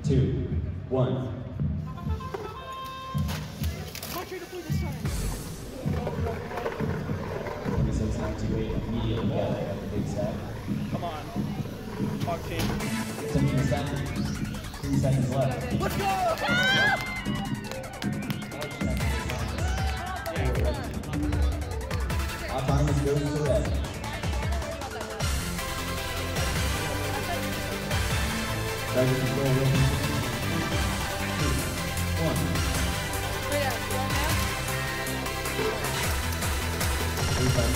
2, 1. Immediately got that big sack. Come on. Talk team. 17 seconds. 3 seconds left. Let's go! Autonomous goes to red. Driver control ready. 2, 1. 3 times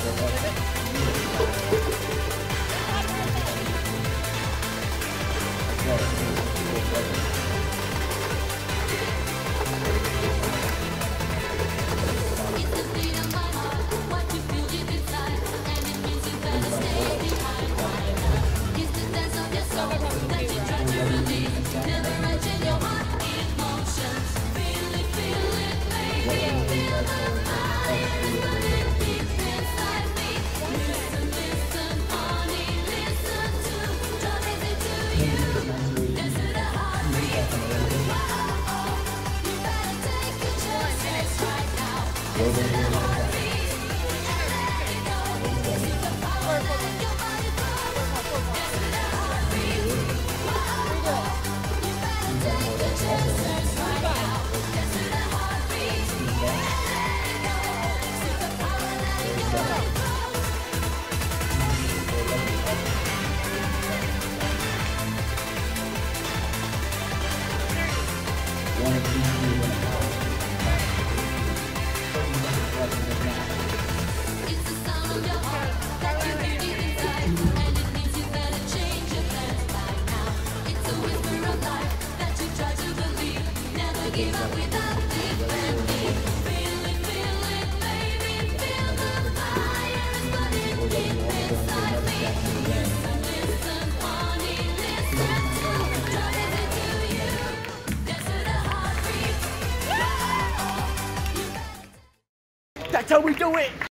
Give up without defending. Feel it, baby. Feel the fire is burning deep inside me. Listen, honey, listen to what is it to you? Dance to the heartbeat. That's how we do it!